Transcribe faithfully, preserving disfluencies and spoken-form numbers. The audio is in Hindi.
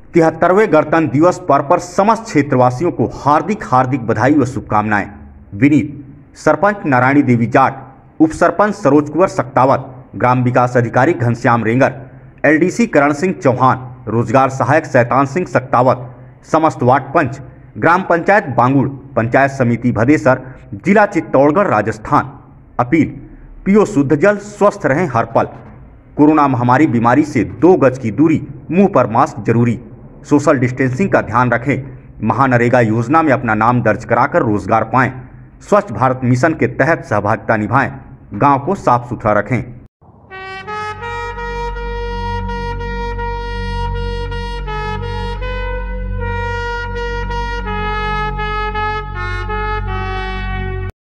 तिहत्तरवें गणतंत्र दिवस पर्व पर समस्त क्षेत्रवासियों को हार्दिक हार्दिक बधाई व शुभकामनाएं। विनीत सरपंच नारायणी देवी जाट, उप सरपंच सरोज कुंवर सक्तावत, ग्राम विकास अधिकारी घनश्याम रेंगर, एलडीसी करण सिंह चौहान, रोजगार सहायक शैतान सिंह सक्तावत, समस्त वार्ड पंच, ग्राम पंचायत बांगुड़, पंचायत समिति भदेसर, जिला चित्तौड़गढ़, राजस्थान। अपील, पियो शुद्ध जल, स्वस्थ रहें हर पल। कोरोना महामारी बीमारी से दो गज की दूरी, मुंह पर मास्क जरूरी। सोशल डिस्टेंसिंग का ध्यान रखें। महानरेगा योजना में अपना नाम दर्ज कराकर रोजगार पाएं। स्वच्छ भारत मिशन के तहत सहभागिता निभाएं। गांव को साफ सुथरा रखें।